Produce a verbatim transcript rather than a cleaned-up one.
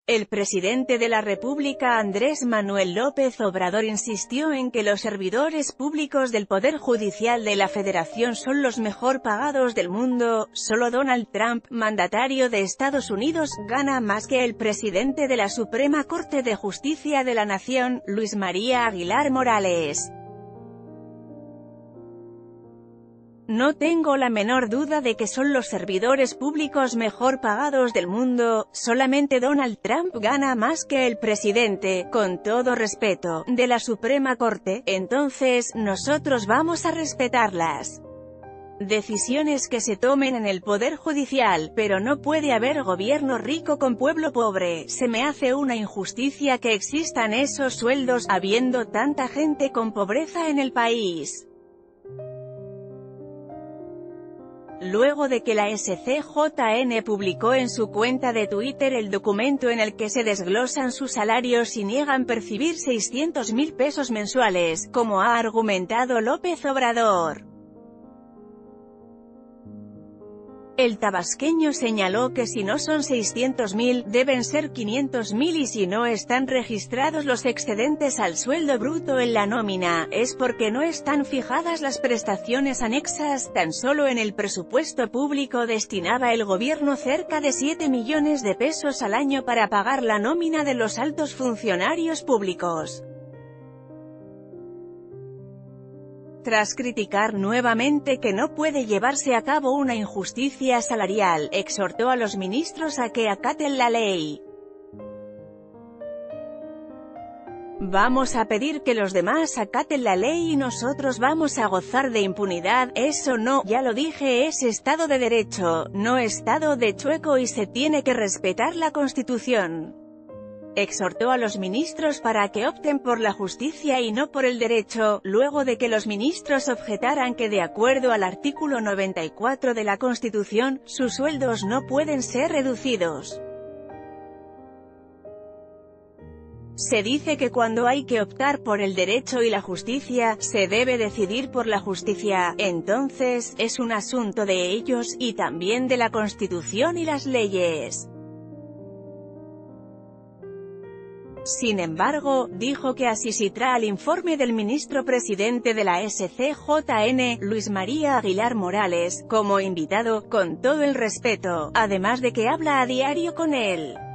El presidente de la República Andrés Manuel López Obrador insistió en que los servidores públicos del Poder Judicial de la Federación son los mejor pagados del mundo. Solo Donald Trump, mandatario de Estados Unidos, gana más que el presidente de la Suprema Corte de Justicia de la Nación, Luis María Aguilar Morales. No tengo la menor duda de que son los servidores públicos mejor pagados del mundo. Solamente Donald Trump gana más que el presidente, con todo respeto, de la Suprema Corte. Entonces, nosotros vamos a respetarlas decisiones que se tomen en el Poder Judicial, pero no puede haber gobierno rico con pueblo pobre. Se me hace una injusticia que existan esos sueldos, habiendo tanta gente con pobreza en el país. Luego de que la S C J N publicó en su cuenta de Twitter el documento en el que se desglosan sus salarios y niegan percibir seiscientos mil pesos mensuales, como ha argumentado López Obrador. El tabasqueño señaló que si no son seiscientos mil, deben ser quinientos mil y si no están registrados los excedentes al sueldo bruto en la nómina, es porque no están fijadas las prestaciones anexas. Tan solo en el presupuesto público destinaba el gobierno cerca de siete millones de pesos al año para pagar la nómina de los altos funcionarios públicos. Tras criticar nuevamente que no puede llevarse a cabo una injusticia salarial, exhortó a los ministros a que acaten la ley. Vamos a pedir que los demás acaten la ley y nosotros vamos a gozar de impunidad. Eso no, ya lo dije, es Estado de Derecho, no Estado de chueco y se tiene que respetar la Constitución. Exhortó a los ministros para que opten por la justicia y no por el derecho, luego de que los ministros objetaran que de acuerdo al artículo noventa y cuatro de la Constitución, sus sueldos no pueden ser reducidos. Se dice que cuando hay que optar por el derecho y la justicia, se debe decidir por la justicia, entonces, es un asunto de ellos, y también de la Constitución y las leyes. Sin embargo, dijo que asistirá al informe del ministro presidente de la S C J N, Luis María Aguilar Morales, como invitado, con todo el respeto, además de que habla a diario con él.